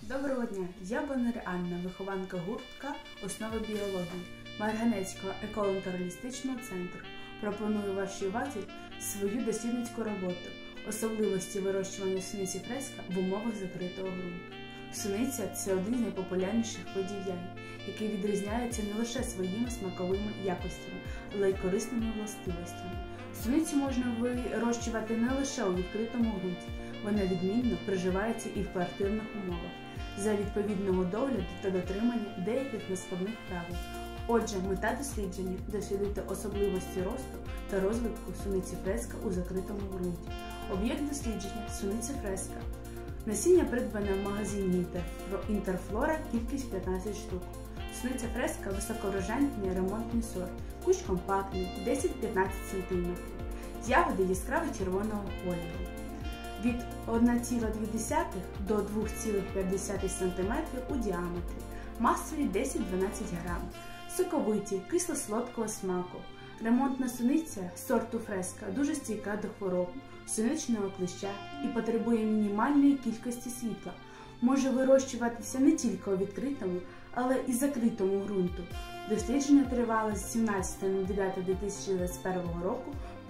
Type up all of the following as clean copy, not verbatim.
Доброго дня! Я Бондар Анна, вихованка гуртка «Основи біології» Марганецького еколого-натуралістичного центру. Пропоную вашій увазі свою дослідницьку роботу «Особливості вирощування суниці фреска в умовах закритого ґрунту». Суниця – це один з найпопулярніших видів ягід, який відрізняється не лише своїми смаковими якостями, але й корисними властивостями. Суницю можна вирощувати не лише у відкритому ґрунті, вона відмінно приживається і в квартирних умовах, за відповідного догляду та дотримання деяких наскладних правил. Отже, мета дослідження – дослідити особливості росту та розвитку суниці фреска у закритому ґрунті. Об'єкт дослідження – суниця фреска. Насіння придбане в магазині Інтерфлора, кількість 15 штук. Суниця фреска – високороженний ремонтний сорт, кущ компактний, 10-15 см. Ягоди яскраво червоного кольору. Від 1,2 до 2,5 см у діаметрі, масою 10-12 г, соковиті, кисло-солодкого смаку. Ремонтна суниця сорту фреска дуже стійка до хвороб, суничного клеща і потребує мінімальної кількості світла. Може вирощуватися не тільки у відкритому, але і закритому ґрунту. Дослідження тривало з 17.09.2021 року по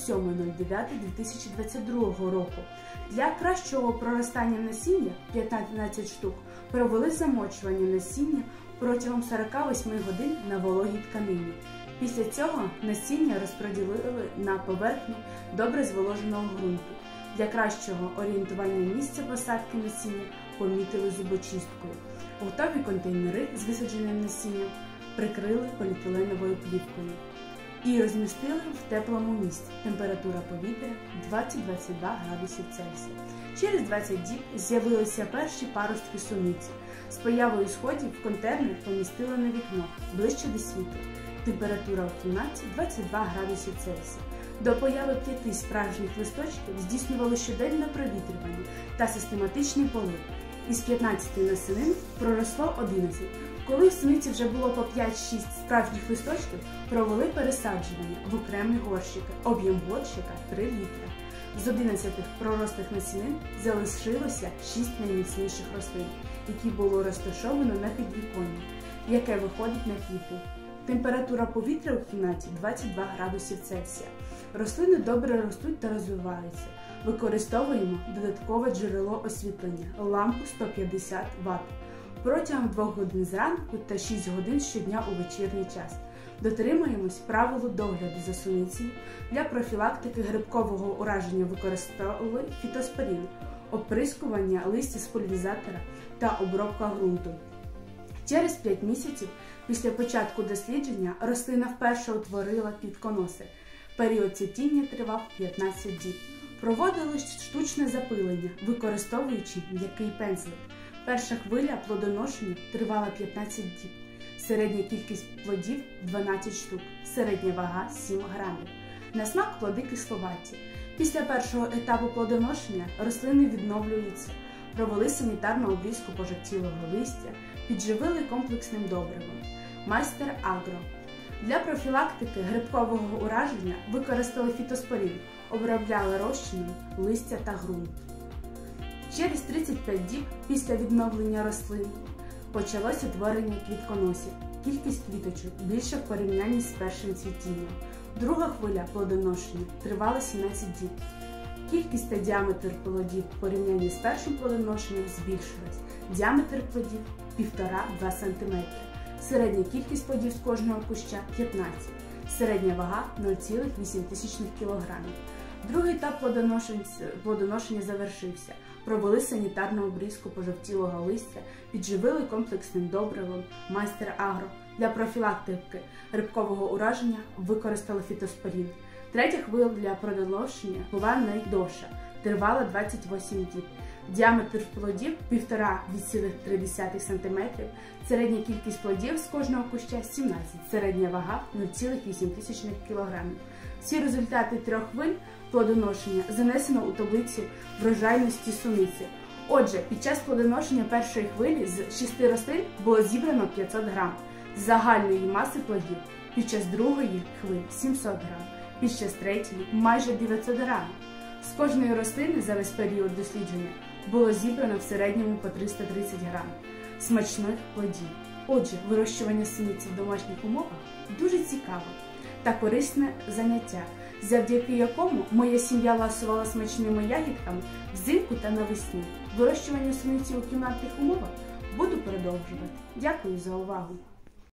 07.09.2022 року. Для кращого проростання насіння 15 штук провели замочування насіння протягом 48 годин на вологій тканині. Після цього насіння розподілили на поверхню добре зволоженого ґрунту. Для кращого орієнтування місця посадки насіння помітили зубочисткою. Готові контейнери з висадженим насінням прикрили поліетиленовою плівкою і розмістили в теплому місці. Температура повітря 20-22 градусів Цельсія. Через 20 діб з'явилися перші паростки суниці. З появою сходів контейнер помістили на вікно, ближче до світла. Температура в кімнаті 22 градусів Цельсія. До появи 5 справжніх листочків здійснювали щоденне провітрювання та систематичний полив. Із 15 насінин проросло 11. Коли в суниці вже було по 5-6 справжніх листочків, провели пересаджування в окремі горщики. Об'єм горщика 3 літра. З 11 пророслих насінин залишилося 6 найміцніших рослин, які було розташовано на підвіконні, яке виходить на квіти. Температура повітря у кімнаті 22 градусів Цельсія. Рослини добре ростуть та розвиваються. Використовуємо додаткове джерело освітлення – лампу 150 Вт. Протягом 2 годин зранку та 6 годин щодня у вечірній час. Дотримуємось правилу догляду за суницею. Для профілактики грибкового ураження використовували фітоспорін, оприскування листя з пульверизатора та обробка ґрунту. Через 5 місяців після початку дослідження рослина вперше утворила квітконоси. Період цвітіння тривав 15 діб. Проводили штучне запилення, використовуючи м'який пензлик. Перша хвиля плодоношення тривала 15 діб. Середня кількість плодів – 12 штук, середня вага – 7 грамів. На смак плоди кисловаті. Після першого етапу плодоношення рослини відновлюються. Провели санітарну обрізку пожовтілого листя, підживили комплексним добривом. Майстер Агро. Для профілактики грибкового ураження використали фітоспорін, обробляли розчином листя та ґрунт. Через 35 діб після відновлення рослин почалося утворення квітконосів. Кількість квіточок більша в порівнянні з першим цвітінням. Друга хвиля плодоношення тривала 17 діб. Кількість та діаметр плодів в порівнянні з першим плодоношенням збільшилась. Діаметр плодів – 1,5-2 см. Середня кількість плодів з кожного куща – 15. Середня вага – 0,8 кг. Другий етап плодоношення завершився. Провели санітарну обрізку пожовтілого листя, підживили комплексним добривом. Майстер Агро. Для профілактики грибкового ураження використали фітоспорін. Третя хвиля плодоношення була найдовша, тривала 28 діб. Діаметр плодів 1,5-2,3 см, середня кількість плодів з кожного куща 17, середня вага 0,8 кг. Всі результати 3 хвиль плодоношення занесено у таблицю врожайності суниці. Отже, під час плодоношення першої хвилі з 6 рослин було зібрано 500 г загальної маси плодів, під час другої хвилі 700 г, під час третьої майже 900 г. З кожної рослини за весь період дослідження було зібрано в середньому по 330 грам смачних плодів. Отже, вирощування суниці в домашніх умовах дуже цікаве та корисне заняття, завдяки якому моя сім'я ласувала смачними ягідками взимку та навесні. Вирощування суниці у кімнатних умовах буду продовжувати. Дякую за увагу!